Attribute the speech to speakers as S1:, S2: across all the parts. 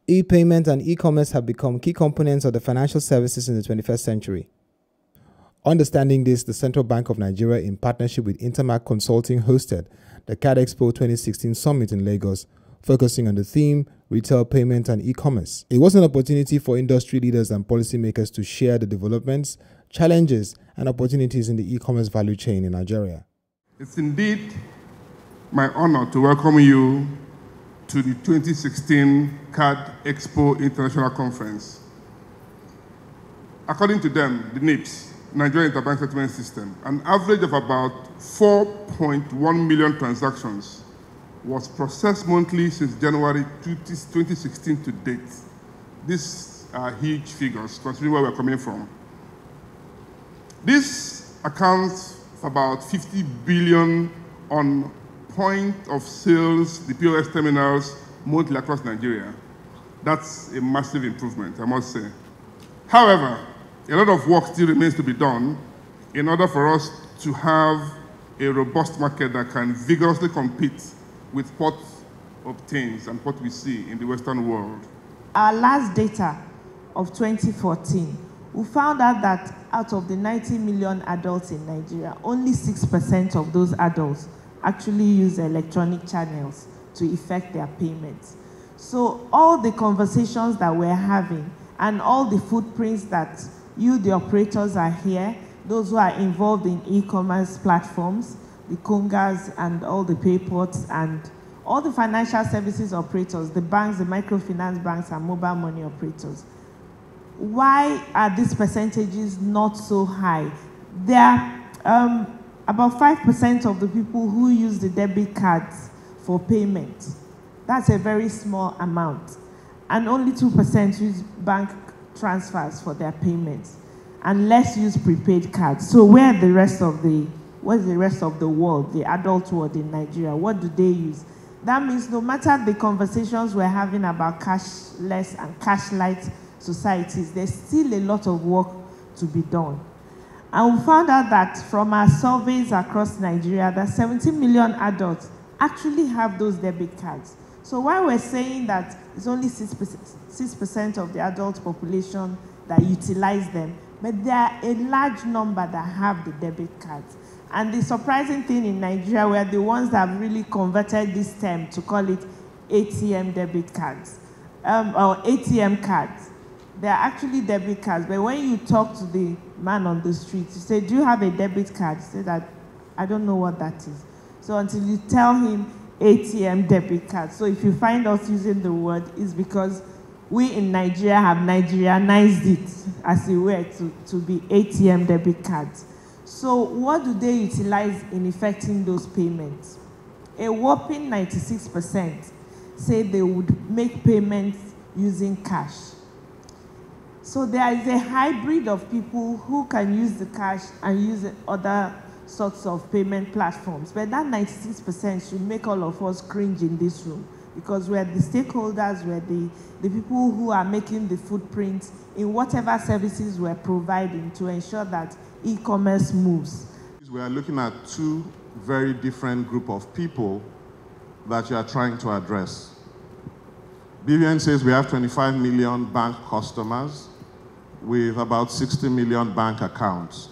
S1: E-payment and e-commerce have become key components of the financial services in the 21st century. Understanding this, the Central Bank of Nigeria, in partnership with Intermark Consulting, hosted the CAD Expo 2016 Summit in Lagos, focusing on the theme, retail payment and e-commerce. It was an opportunity for industry leaders and policymakers to share the developments, challenges, and opportunities in the e-commerce value chain in Nigeria.
S2: It's indeed my honor to welcome you to the 2016 CAD Expo International Conference. According to them, the NIPS, Nigerian Interbank Settlement System, an average of about 4.1 million transactions was processed monthly since January 2016 to date. These are huge figures, considering where we're coming from. This accounts for about 50 billion on point of sales, the POS terminals, monthly across Nigeria. That's a massive improvement, I must say. However, a lot of work still remains to be done in order for us to have a robust market that can vigorously compete with what obtains and what we see in the Western world.
S3: Our last data of 2014, we found out that out of the 90 million adults in Nigeria, only 6% of those adults actually use electronic channels to effect their payments. So all the conversations that we're having and all the footprints that you, the operators, are here, those who are involved in e-commerce platforms, the Kongas and all the payports and all the financial services operators, the banks, the microfinance banks and mobile money operators. Why are these percentages not so high? There are about 5% of the people who use the debit cards for payment. That's a very small amount. And only 2% use bank transfers for their payments. And less use prepaid cards. So where's the rest of the world, the adult world in Nigeria? What do they use? That means no matter the conversations we're having about cashless and cash-light societies, there's still a lot of work to be done. And we found out that from our surveys across Nigeria, that 17 million adults actually have those debit cards. So while we're saying that it's only 6% of the adult population that utilize them, but there are a large number that have the debit cards. And the surprising thing in Nigeria, we're the ones that have really converted this term to call it ATM debit cards, or ATM cards. They're actually debit cards, but when you talk to the man on the street, you say, do you have a debit card? He said that, I don't know what that is. So until you tell him ATM debit card. So if you find us using the word, it's because we in Nigeria have Nigerianized it, as it were, to be ATM debit cards. So what do they utilize in effecting those payments? A whopping 96% say they would make payments using cash. So there is a hybrid of people who can use the cash and use other sorts of payment platforms. But that 96% should make all of us cringe in this room, because we're the stakeholders, we're the people who are making the footprints in whatever services we're providing to ensure that e-commerce moves.
S4: We are looking at two very different groups of people that you are trying to address. BVN says we have 25 million bank customers with about 60 million bank accounts.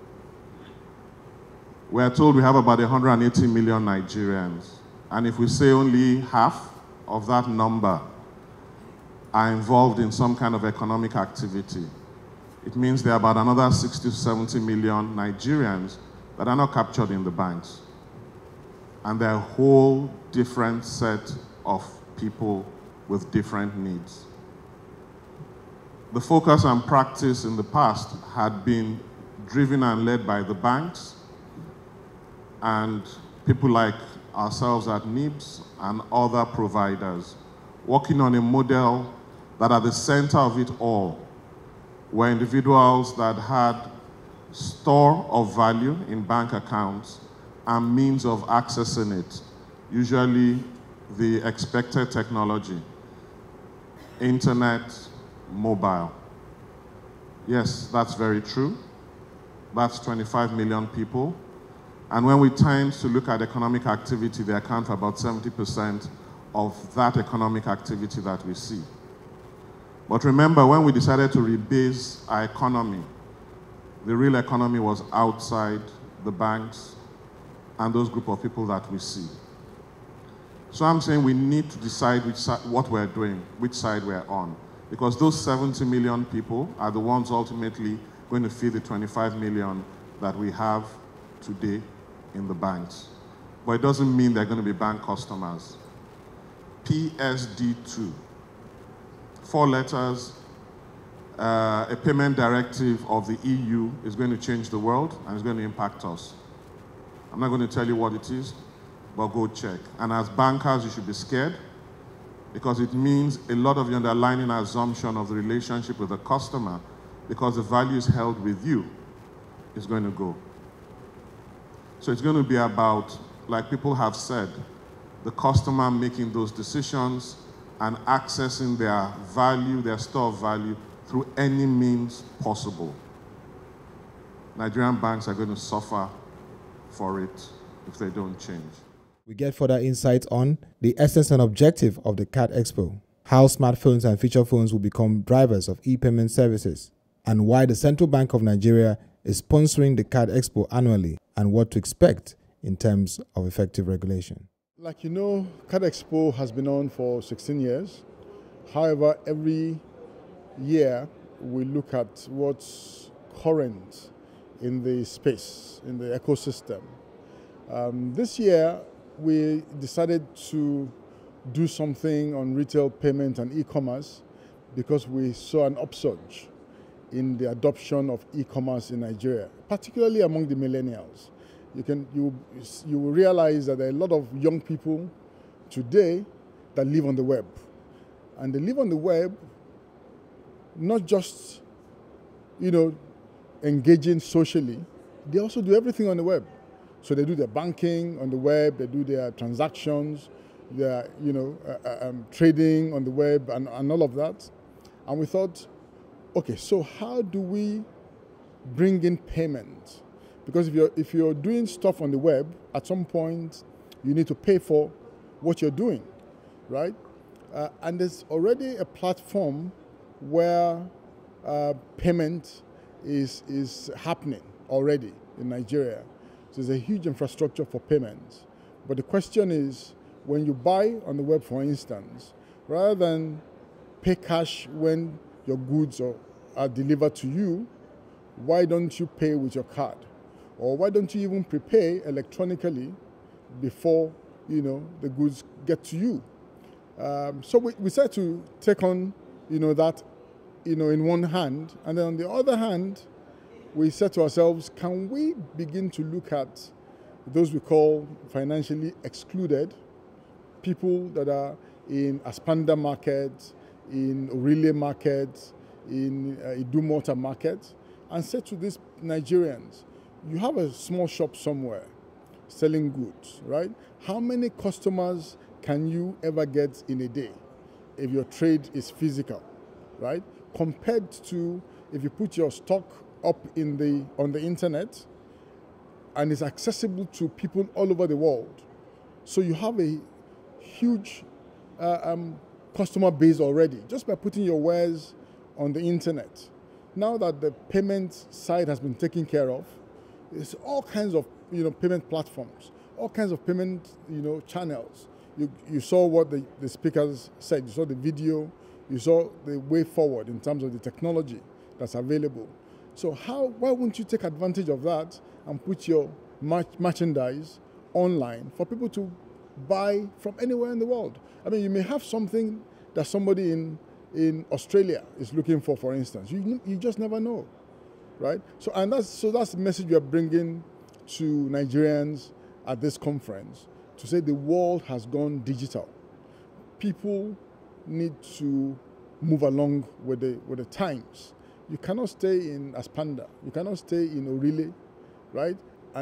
S4: We are told we have about 180 million Nigerians. And if we say only half of that number are involved in some kind of economic activity, it means there are about another 60 to 70 million Nigerians that are not captured in the banks. And they're a whole different set of people with different needs. The focus and practice in the past had been driven and led by the banks and people like ourselves at NIPS and other providers, working on a model that at the center of it all were individuals that had store of value in bank accounts and means of accessing it, usually the expected technology, internet, mobile. Yes, that's very true. That's 25 million people. And when we tend to look at economic activity, they account for about 70% of that economic activity that we see. But remember, when we decided to rebase our economy, the real economy was outside the banks and those group of people that we see. So I'm saying we need to decide what we're doing, which side we're on. Because those 70 million people are the ones ultimately going to feed the 25 million that we have today in the banks. But it doesn't mean they're going to be bank customers. PSD2, 4 letters, a payment directive of the EU is going to change the world and it's going to impact us. I'm not going to tell you what it is, but go check. And as bankers, you should be scared because it means a lot of the underlying assumption of the relationship with the customer, because the value is held with you, is going to go. So it's going to be about, like people have said, the customer making those decisions and accessing their value, their store of value, through any means possible. Nigerian banks are going to suffer for it if they don't change.
S1: We get further insights on the essence and objective of the CAD Expo, how smartphones and feature phones will become drivers of e-payment services, and why the Central Bank of Nigeria is sponsoring the CAD Expo annually, and what to expect in terms of effective regulation.
S5: Like you know, CAD Expo has been on for 16 years. However, every year we look at what's current in the space, in the ecosystem. This year, we decided to do something on retail payment and e-commerce because we saw an upsurge in the adoption of e-commerce in Nigeria, particularly among the millennials. You will realize that there are a lot of young people today that live on the web. And they live on the web not just, engaging socially, they also do everything on the web. So they do their banking on the web, they do their transactions, their trading on the web and all of that. And we thought, okay, so how do we bring in payment? Because if you're doing stuff on the web, at some point you need to pay for what you're doing, right? And there's already a platform where payment is happening already in Nigeria. So there's a huge infrastructure for payments. But the question is, when you buy on the web, for instance, rather than pay cash when your goods are delivered to you, why don't you pay with your card? Or why don't you even prepay electronically before the goods get to you? So we decided to take on that in one hand, and then on the other hand, we said to ourselves, can we begin to look at those we call financially excluded, people that are in Aspanda market, in Orile market, in Idumota market, and say to these Nigerians, you have a small shop somewhere selling goods, right? How many customers can you ever get in a day if your trade is physical, right? Compared to if you put your stock up on the internet and it's accessible to people all over the world. So you have a huge customer base already just by putting your wares on the internet. Now that the payment side has been taken care of, there's all kinds of payment platforms, all kinds of payment channels. You saw what the speakers said, you saw the video, you saw the way forward in terms of the technology that's available. So why wouldn't you take advantage of that and put your merchandise online for people to buy from anywhere in the world? I mean, you may have something that somebody in Australia is looking for instance. You just never know, right? So that's the message we are bringing to Nigerians at this conference, to say the world has gone digital. People need to move along with the times. You cannot stay in Aspanda, you cannot stay in Orile, right?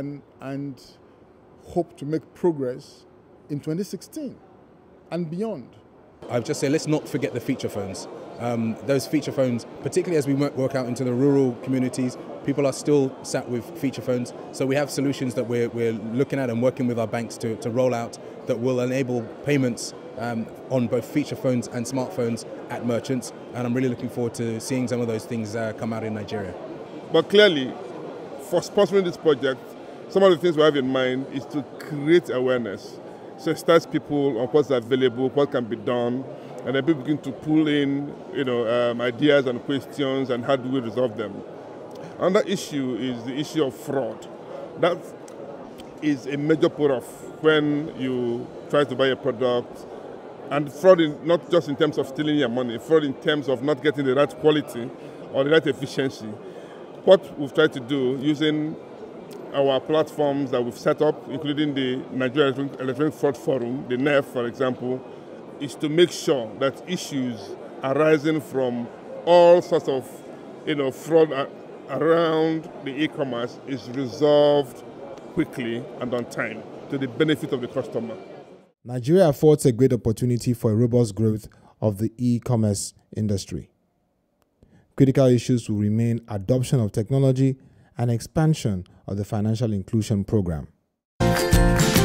S5: And hope to make progress in 2016 and beyond.
S6: I would just say let's not forget the feature phones. those feature phones, particularly as we work out into the rural communities, people are still sat with feature phones. So we have solutions that we're looking at and working with our banks to roll out that will enable payments on both feature phones and smartphones at merchants. And I'm really looking forward to seeing some of those things come out in Nigeria.
S2: But clearly, for sponsoring this project, some of the things we have in mind is to create awareness. So sensitize people on what's available, what can be done, and then people begin to pull in, ideas and questions and how do we resolve them. Another issue is the issue of fraud. That is a major put-off when you try to buy a product, and fraud in, not just in terms of stealing your money, fraud in terms of not getting the right quality or the right efficiency. What we've tried to do using our platforms that we've set up, including the Nigeria Electronic Fraud Forum, the NEF, for example, is to make sure that issues arising from all sorts of fraud around the e-commerce is resolved quickly and on time to the benefit of the customer.
S1: Nigeria affords a great opportunity for a robust growth of the e-commerce industry. Critical issues will remain adoption of technology and expansion of the financial inclusion program.